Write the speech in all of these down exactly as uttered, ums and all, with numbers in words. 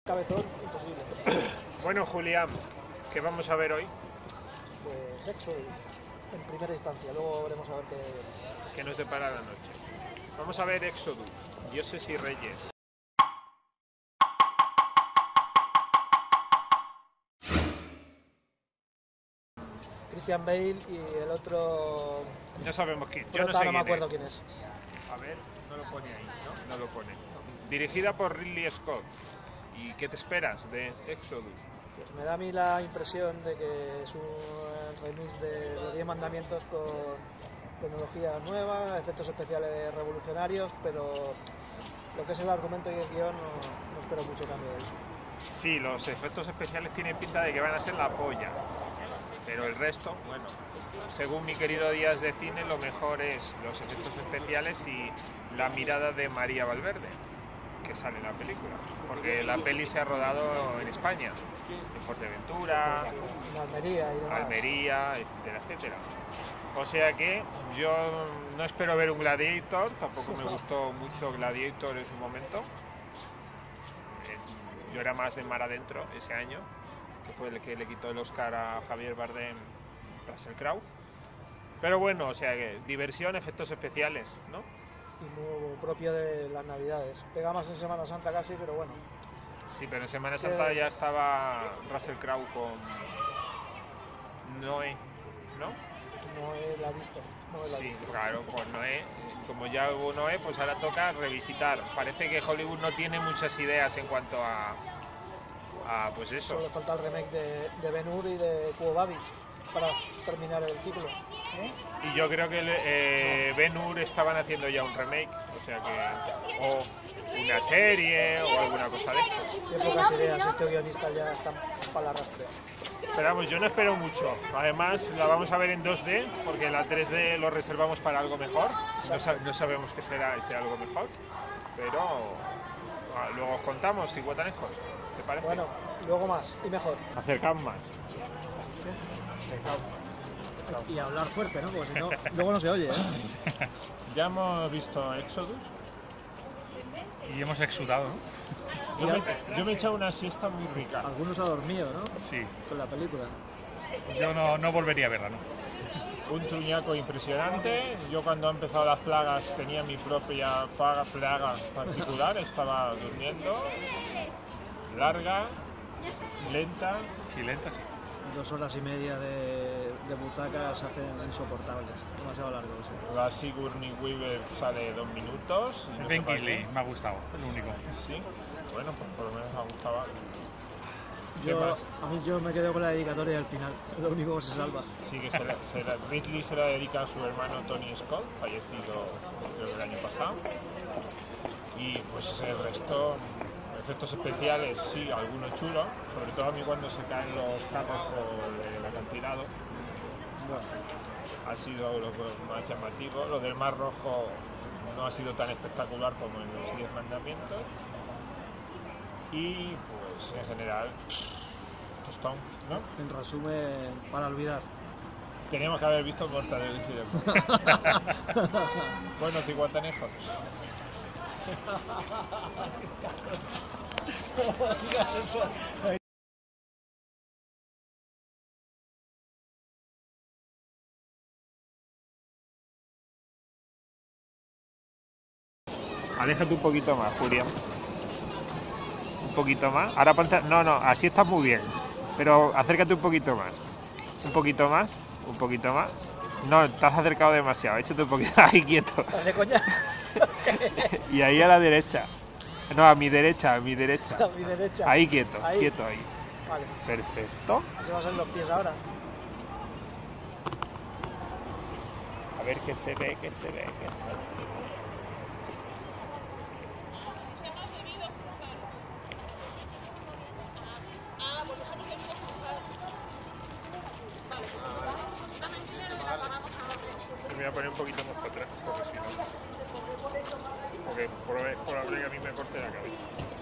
cabezón imposible. Bueno, Julián, ¿qué vamos a ver hoy? Pues Exodus, en primera instancia, luego veremos a ver qué... ¿Qué nos depara la noche? Vamos a ver Exodus, Dioses y Reyes. Christian Bale y el otro... No sabemos quién, yo prota, no sé no me quién acuerdo es. quién es. A ver, no lo pone ahí, ¿no? No lo pone. Dirigida por Ridley Scott. ¿Y qué te esperas de Exodus? Pues me da a mí la impresión de que es un remix de los diez mandamientos con tecnología nueva, efectos especiales revolucionarios, pero lo que es el argumento y el guión no, no espero mucho cambio de eso. Sí, los efectos especiales tienen pinta de que van a ser la polla, pero el resto, bueno, según mi querido Díaz de Cine, lo mejor es los efectos especiales y la mirada de María Valverde, que sale en la película, porque la peli se ha rodado en España, en Fuerteventura, En Almería y demás. Almería, etcétera, etcétera. O sea que yo no espero ver un Gladiator, tampoco me gustó mucho Gladiator en su momento. Yo era más de Mar Adentro ese año, que fue el que le quitó el Oscar a Javier Bardem, Russell Crowe. Pero bueno, o sea que diversión, efectos especiales, ¿no? Y muy propio de las Navidades. Pega más en Semana Santa casi, pero bueno. Sí, pero en Semana Santa ya estaba Russell Crowe con Noé, ¿no? No la he visto. No la he Sí, visto. claro, pues Noé, como ya hubo Noé, pues ahora toca revisitar. Parece que Hollywood no tiene muchas ideas en cuanto a, a pues eso. Solo le falta el remake de, de Ben-Hur y de Quo Vadis para terminar el ciclo. ¿Eh? Y yo creo que eh, Ben-Hur estaban haciendo ya un remake, o sea que o una serie o alguna cosa de esto. Qué pocas ideas, este guionista ya está para la rastre. Esperamos, yo no espero mucho. Además, la vamos a ver en dos D, porque la tres D lo reservamos para algo mejor. No, sab no sabemos qué será ese algo mejor, pero ah, luego os contamos, Cincuatanejos. ¿Te parece? Bueno, luego más y mejor. Acercamos más. Acercamos. Y hablar fuerte, ¿no? Porque si no, luego no se oye, ¿eh? Ya hemos visto Exodus. Y hemos exudado, ¿no? Yo me, yo me he echado una siesta muy rica. Algunos ha dormido, ¿no? Sí. Con la película. Yo no, no volvería a verla, ¿no? Un truñaco impresionante. Yo cuando han empezado las plagas tenía mi propia plaga, plaga particular. Estaba durmiendo. Larga, lenta. Sí, lenta, sí. Dos horas y media de, de butacas se hacen insoportables. Demasiado largo eso. La Sigourney Weaver sale dos minutos. Y no Ben sé para Kingsley, qué. me ha gustado, es lo único. Sí, bueno, pues por lo menos me ha gustado. ¿Qué Yo, más? a mí yo me quedo con la dedicatoria al final. Es lo único que se salva. Sí, que se la, se la, Ridley se la dedica a su hermano Tony Scott, fallecido creo que el año pasado. Y pues el resto, efectos especiales, sí, alguno chulo, sobre todo a mí cuando se caen los carros por el acantilado. Bueno, ha sido lo más llamativo. Lo del Mar Rojo no ha sido tan espectacular como en los Diez Mandamientos. Y pues en general, tostón, ¿no? En resumen, para olvidar. Teníamos que haber visto Corta de decir Bueno, Cincuatanejos. Aléjate un poquito más, Julián. Un poquito más. Ahora ponte... No, no, así estás muy bien. Pero acércate un poquito más. Un poquito más. Un poquito más. No, te has acercado demasiado. Échate un poquito. Ahí quieto. ¿De coña? Y ahí a la derecha. No, a mi derecha, a mi derecha. A mi derecha. Ahí quieto, Ahí. quieto ahí. Vale. Perfecto. Se van a ser los pies ahora. A ver qué se ve, qué se ve, qué se ve. Me voy a poner un poquito más para atrás, porque si no... Porque por la por la que a mí me corte la cabeza.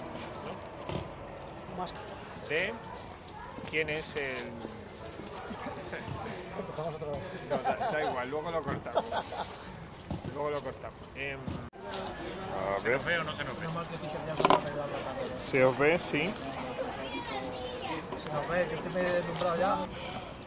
¿No? Más. De... ¿Quién es el...? Empezamos otra vez. No, da, da igual, luego lo cortamos. Luego lo cortamos. Eh, a ¿Se nos ve o no se nos ve? No mal que Peter Jackson no me da la pantalla. ¿Se os ve? Sí. No, hombre, yo estoy medio deslumbrado ya.